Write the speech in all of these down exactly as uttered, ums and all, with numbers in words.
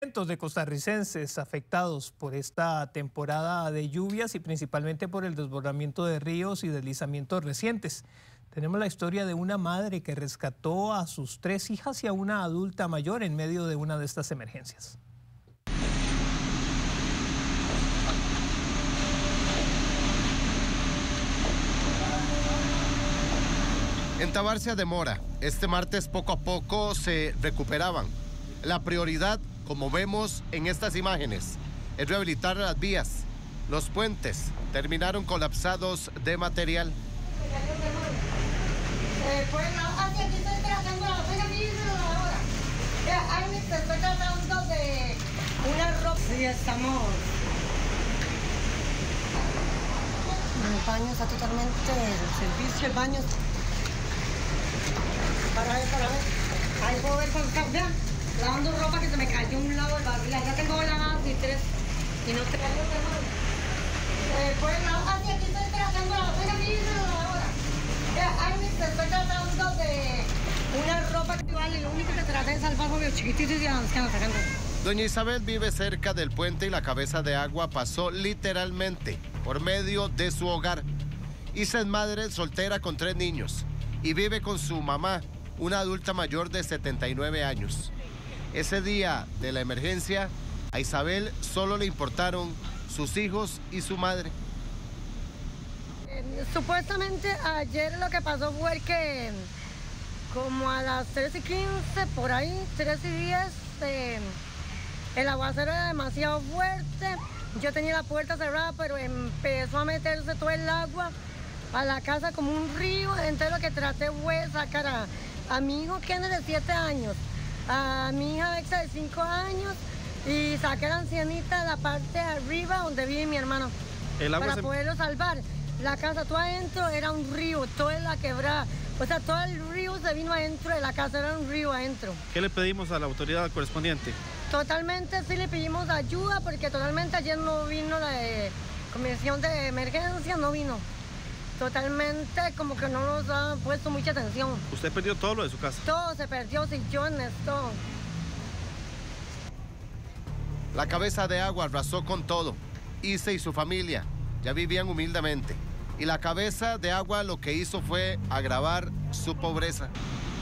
Cientos de costarricenses afectados por esta temporada de lluvias y principalmente por el desbordamiento de ríos y deslizamientos recientes. Tenemos la historia de una madre que rescató a sus tres hijas y a una adulta mayor en medio de una de estas emergencias. En Tabarcia de Mora, este martes poco a poco se recuperaban. La prioridad, como vemos en estas imágenes, es rehabilitar las vías. Los puentes terminaron colapsados de material. Eh, pues hacia aquí estoy tratando, ahora. Estoy tratando de una ropa. Sí, estamos. El baño está totalmente, el servicio, el baño. Para ver, para ver. Ahí puedo ver con vean, lavando ropa que se me cayó un lado del barril. Ya tengo lavadas y tres. Y no te cayó de nuevo. Eh, pues hacia aquí estoy tratando, ahora. Estoy tratando de una ropa que vale, lo único que traté de salvar fue los chiquititos y los que andan sacando. Doña Isabel vive cerca del puente y la cabeza de agua pasó literalmente por medio de su hogar. Isa es madre soltera con tres niños y vive con su mamá, una adulta mayor de setenta y nueve años. Ese día de la emergencia, a Isabel solo le importaron sus hijos y su madre. Supuestamente ayer lo que pasó fue que como a las tres y quince, por ahí, tres y diez, eh, el aguacero era demasiado fuerte. Yo tenía la puerta cerrada, pero empezó a meterse todo el agua a la casa como un río. Entonces lo que traté fue sacar a, a mi hijo Kenny de siete años, a mi hija Exa de cinco años y saqué a la ancianita de la parte de arriba donde vive mi hermano el agua para se... poderlo salvar. La casa, todo adentro era un río, toda la quebrada. O sea, todo el río se vino adentro de la casa, era un río adentro. ¿Qué le pedimos a la autoridad correspondiente? Totalmente sí le pedimos ayuda, porque totalmente ayer no vino la de comisión de emergencia, no vino. Totalmente como que no nos ha puesto mucha atención. ¿Usted perdió todo lo de su casa? Todo se perdió, sillones, todo. La cabeza de agua arrasó con todo. Isa y su familia ya vivían humildemente. Y la cabeza de agua lo que hizo fue agravar su pobreza.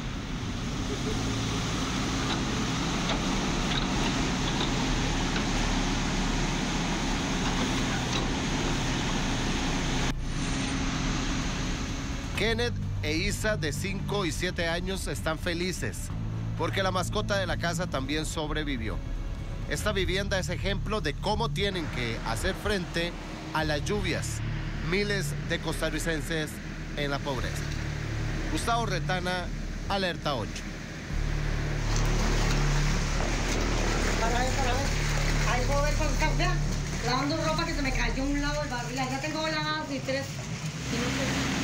Kenneth e Isa, de cinco y siete años, están felices porque la mascota de la casa también sobrevivió. Esta vivienda es ejemplo de cómo tienen que hacer frente a las lluvias miles de costarricenses en la pobreza. Gustavo Retana, Alerta ocho. Para ver, para ver. Ahí puedo ver con vean, lavando ropa que se me cayó un lado del barril. Ya tengo lavadas y tres. Y no sé.